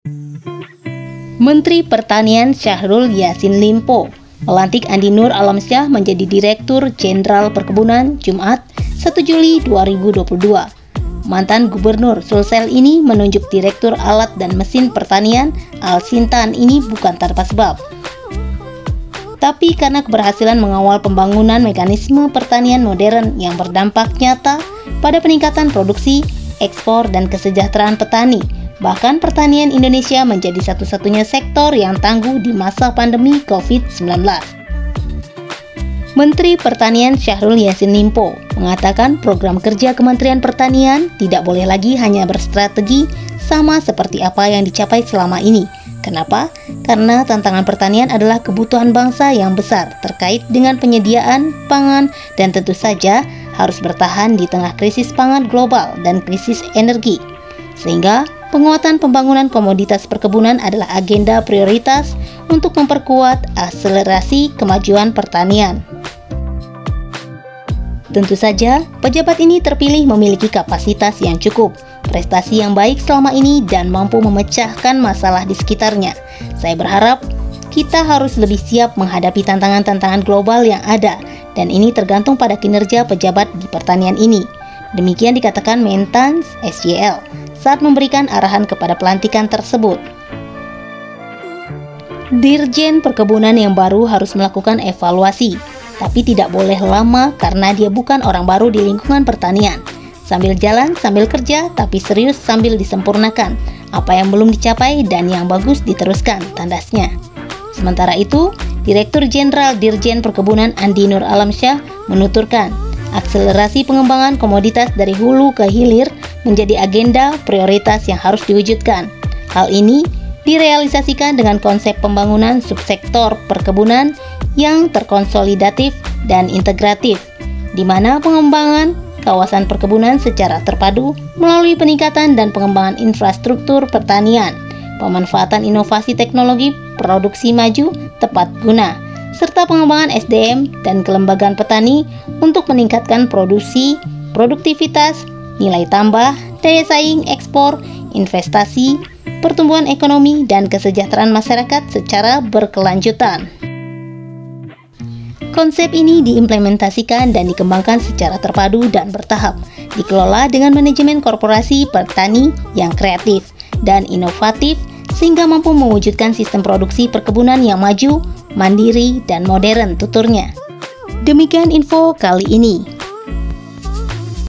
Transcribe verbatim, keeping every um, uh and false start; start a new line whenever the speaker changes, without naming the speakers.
Menteri Pertanian Syahrul Yassin Limpo melantik Andi Nur Alamsyah menjadi Direktur Jenderal Perkebunan Jumat satu Juli dua ribu dua puluh dua. Mantan Gubernur Sulsel ini menunjuk Direktur Alat dan Mesin Pertanian Al-Sintan ini bukan tanpa sebab, tapi karena keberhasilan mengawal pembangunan mekanisme pertanian modern yang berdampak nyata pada peningkatan produksi, ekspor, dan kesejahteraan petani. Bahkan pertanian Indonesia menjadi satu-satunya sektor yang tangguh di masa pandemi covid sembilan belas. Menteri Pertanian Syahrul Yassin Limpo mengatakan program kerja Kementerian Pertanian tidak boleh lagi hanya berstrategi sama seperti apa yang dicapai selama ini. Kenapa? Karena tantangan pertanian adalah kebutuhan bangsa yang besar terkait dengan penyediaan pangan dan tentu saja harus bertahan di tengah krisis pangan global dan krisis energi. Sehingga penguatan pembangunan komoditas perkebunan adalah agenda prioritas untuk memperkuat akselerasi kemajuan pertanian. Tentu saja, pejabat ini terpilih memiliki kapasitas yang cukup, prestasi yang baik selama ini, dan mampu memecahkan masalah di sekitarnya. Saya berharap kita harus lebih siap menghadapi tantangan-tantangan global yang ada, dan ini tergantung pada kinerja pejabat di pertanian ini. Demikian dikatakan Mentan S Y L saat memberikan arahan kepada pelantikan tersebut. Dirjen Perkebunan yang baru harus melakukan evaluasi, tapi tidak boleh lama karena dia bukan orang baru di lingkungan pertanian. Sambil jalan, sambil kerja, tapi serius sambil disempurnakan. Apa yang belum dicapai dan yang bagus diteruskan, tandasnya. Sementara itu, Direktur Jenderal Dirjen Perkebunan Andi Nur Alamsyah menuturkan, akselerasi pengembangan komoditas dari hulu ke hilir menjadi agenda prioritas yang harus diwujudkan. Hal ini direalisasikan dengan konsep pembangunan subsektor perkebunan yang terkonsolidatif dan integratif, di mana pengembangan kawasan perkebunan secara terpadu melalui peningkatan dan pengembangan infrastruktur pertanian, pemanfaatan inovasi teknologi produksi maju tepat guna, serta pengembangan S D M dan kelembagaan petani untuk meningkatkan produksi, produktivitas, nilai tambah, daya saing ekspor, investasi, pertumbuhan ekonomi, dan kesejahteraan masyarakat secara berkelanjutan. Konsep ini diimplementasikan dan dikembangkan secara terpadu dan bertahap, dikelola dengan manajemen korporasi petani yang kreatif dan inovatif sehingga mampu mewujudkan sistem produksi perkebunan yang maju, mandiri, dan modern, tuturnya. Demikian info kali ini.